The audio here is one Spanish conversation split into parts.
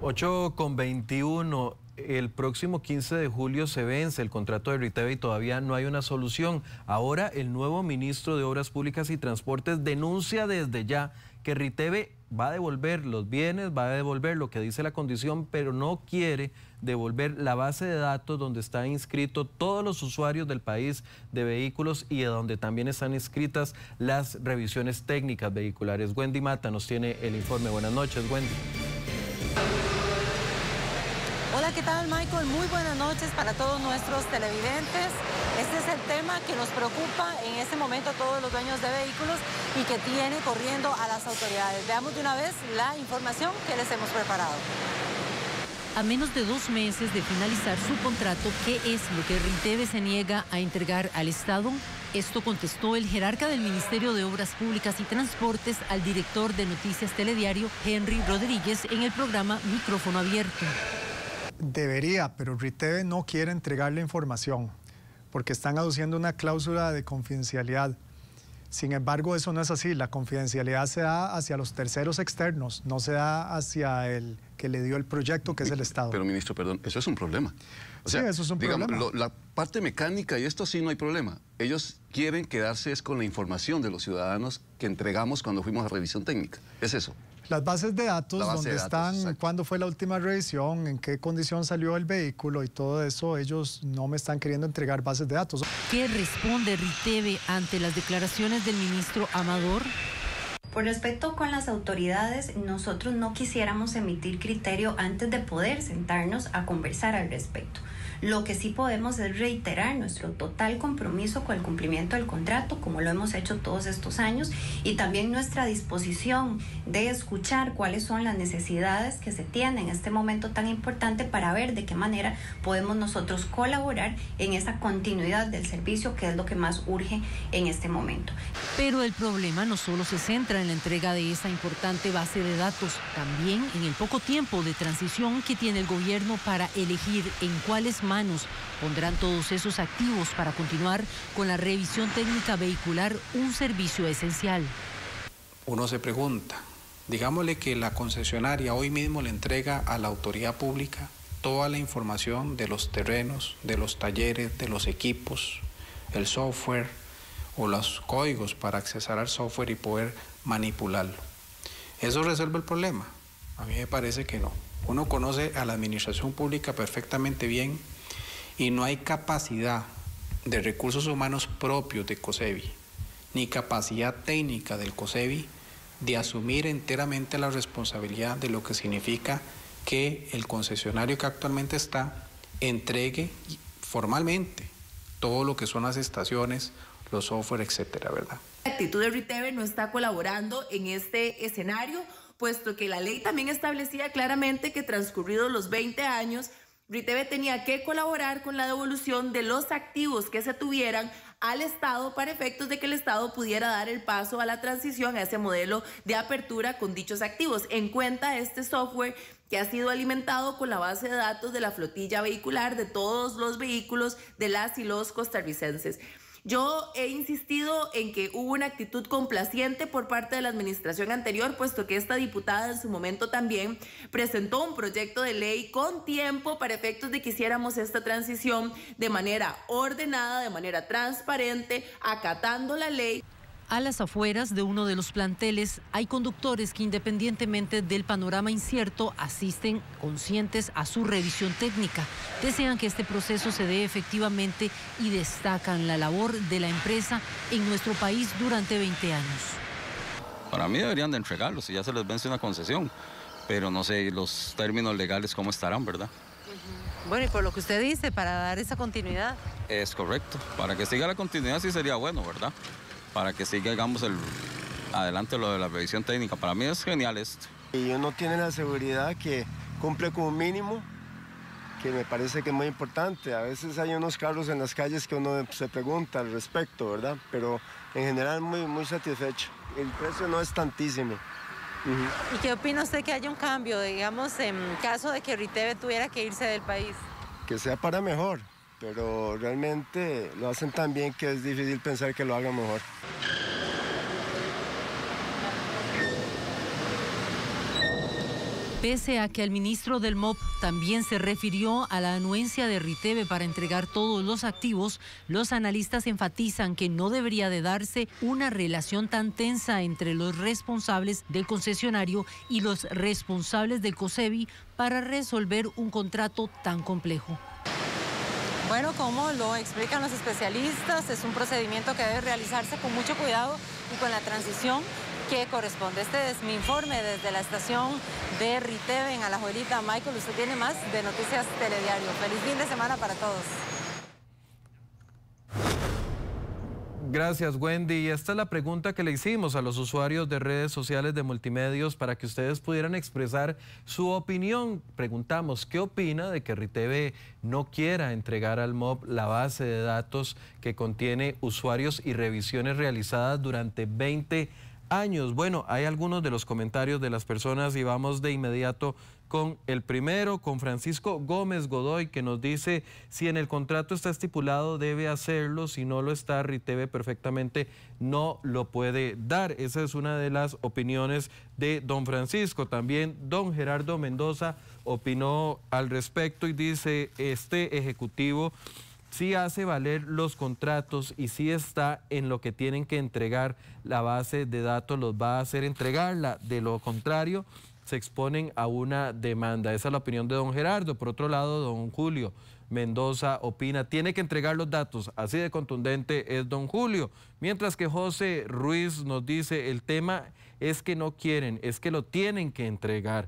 8:21. El próximo 15 de julio se vence el contrato de Riteve y todavía no hay una solución. Ahora el nuevo ministro de Obras Públicas y Transportes denuncia desde ya que Riteve va a devolver los bienes, va a devolver lo que dice la condición, pero no quiere devolver la base de datos donde están inscritos todos los usuarios del país de vehículos y de donde también están inscritas las revisiones técnicas vehiculares. Wendy Mata nos tiene el informe. Buenas noches, Wendy. Hola, ¿qué tal, Michael? Muy buenas noches para todos nuestros televidentes. Este es el tema que nos preocupa en este momento a todos los dueños de vehículos y que tiene corriendo a las autoridades. Veamos de una vez la información que les hemos preparado. A menos de 2 meses de finalizar su contrato, ¿qué es lo que Riteve se niega a entregar al Estado? Esto contestó el jerarca del Ministerio de Obras Públicas y Transportes al director de Noticias Telediario, Henry Rodríguez, en el programa Micrófono Abierto. Debería, pero Riteve no quiere entregar la información porque están aduciendo una cláusula de confidencialidad. Sin embargo, eso no es así. La confidencialidad se da hacia los terceros externos, no se da hacia el que le dio el proyecto, que es el Estado. Pero, ministro, perdón, eso es un problema. O sea, sí, eso es un problema. La parte mecánica y esto sí no hay problema. Ellos quieren quedarse con la información de los ciudadanos que entregamos cuando fuimos a revisión técnica. Es eso. Las bases de datos, donde están, exacto. Cuándo fue la última revisión, en qué condición salió el vehículo y todo eso, ellos no me están queriendo entregar bases de datos. ¿Qué responde Riteve ante las declaraciones del ministro Amador? Por respeto con las autoridades, nosotros no quisiéramos emitir criterio antes de poder sentarnos a conversar al respecto. Lo que sí podemos es reiterar nuestro total compromiso con el cumplimiento del contrato, como lo hemos hecho todos estos años, y también nuestra disposición de escuchar cuáles son las necesidades que se tienen en este momento tan importante para ver de qué manera podemos nosotros colaborar en esa continuidad del servicio, que es lo que más urge en este momento. Pero el problema no solo se centra en la entrega de esa importante base de datos, también en el poco tiempo de transición que tiene el gobierno para elegir en cuáles manos pondrán todos esos activos para continuar con la revisión técnica vehicular, un servicio esencial. Uno se pregunta, digámosle que la concesionaria hoy mismo le entrega a la autoridad pública toda la información de los terrenos, de los talleres, de los equipos, el software o los códigos para accesar al software y poder manipularlo. ¿Eso resuelve el problema? A mí me parece que no. Uno conoce a la administración pública perfectamente bien y no hay capacidad de recursos humanos propios de COSEBI, ni capacidad técnica del COSEBI de asumir enteramente la responsabilidad de lo que significa que el concesionario que actualmente está entregue formalmente todo lo que son las estaciones, los software, etcétera, ¿verdad? La actitud de Riteve no está colaborando en este escenario, puesto que la ley también establecía claramente que transcurridos los 20 años, Riteve tenía que colaborar con la devolución de los activos que se tuvieran al Estado para efectos de que el Estado pudiera dar el paso a la transición a ese modelo de apertura con dichos activos, en cuenta este software que ha sido alimentado con la base de datos de la flotilla vehicular de todos los vehículos de las y los costarricenses. Yo he insistido en que hubo una actitud complaciente por parte de la administración anterior, puesto que esta diputada en su momento también presentó un proyecto de ley con tiempo para efectos de que hiciéramos esta transición de manera ordenada, de manera transparente, acatando la ley. A las afueras de uno de los planteles hay conductores que, independientemente del panorama incierto, asisten conscientes a su revisión técnica. Desean que este proceso se dé efectivamente y destacan la labor de la empresa en nuestro país durante 20 años. Para mí deberían de entregarlos si ya se les vence una concesión, pero no sé los términos legales cómo estarán, ¿verdad? Bueno, y por lo que usted dice, para dar esa continuidad. Es correcto. Para que siga la continuidad sí sería bueno, ¿verdad? Para que siga, digamos, adelante lo de la revisión técnica. Para mí es genial esto. Y uno tiene la seguridad que cumple con un mínimo, que me parece que es muy importante. A veces hay unos carros en las calles que uno se pregunta al respecto, ¿verdad? Pero en general muy satisfecho. El precio no es tantísimo. ¿Y qué opina usted que haya un cambio, digamos, en caso de que Riteve tuviera que irse del país? Que sea para mejor, pero realmente lo hacen tan bien que es difícil pensar que lo hagan mejor. Pese a que el ministro del MOP también se refirió a la anuencia de Riteve para entregar todos los activos, los analistas enfatizan que no debería de darse una relación tan tensa entre los responsables del concesionario y los responsables del COSEBI para resolver un contrato tan complejo. Bueno, como lo explican los especialistas, es un procedimiento que debe realizarse con mucho cuidado y con la transición que corresponde. Este es mi informe desde la estación de Riteve en Alajuelita. Michael, usted tiene más de Noticias Telediario. Feliz fin de semana para todos. Gracias, Wendy. Y esta es la pregunta que le hicimos a los usuarios de redes sociales de Multimedios para que ustedes pudieran expresar su opinión. Preguntamos, ¿qué opina de que Riteve no quiera entregar al MOP la base de datos que contiene usuarios y revisiones realizadas durante 20 años? Bueno, hay algunos de los comentarios de las personas y vamos de inmediato con el primero, con Francisco Gómez Godoy, que nos dice: si en el contrato está estipulado, debe hacerlo. Si no lo está, Riteve perfectamente no lo puede dar. Esa es una de las opiniones de don Francisco. También don Gerardo Mendoza opinó al respecto y dice: este ejecutivo sí hace valer los contratos y sí está en lo que tienen que entregar la base de datos, los va a hacer entregarla. De lo contrario, se exponen a una demanda. Esa es la opinión de don Gerardo. Por otro lado, don Julio Mendoza opina: tiene que entregar los datos. Así de contundente es don Julio. Mientras que José Ruiz nos dice: el tema es que no quieren, es que lo tienen que entregar.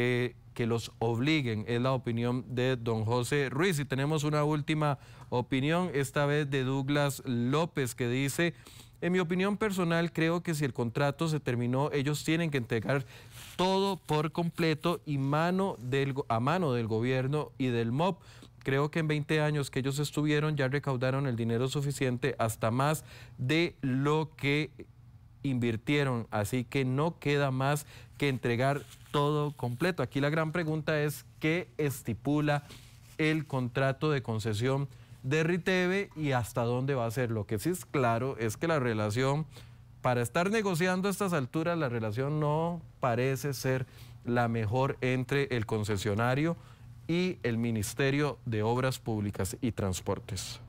Que los obliguen, es la opinión de don José Ruiz. Y tenemos una última opinión, esta vez de Douglas López, que dice: en mi opinión personal, creo que si el contrato se terminó, ellos tienen que entregar todo por completo y a mano del gobierno y del MOP. Creo que en 20 años que ellos estuvieron ya recaudaron el dinero suficiente, hasta más de lo que invirtieron, así que no queda más que entregar todo completo. Aquí la gran pregunta es: ¿qué estipula el contrato de concesión de Riteve y hasta dónde va a ser? Lo que sí es claro es que la relación, para estar negociando a estas alturas, la relación no parece ser la mejor entre el concesionario y el Ministerio de Obras Públicas y Transportes.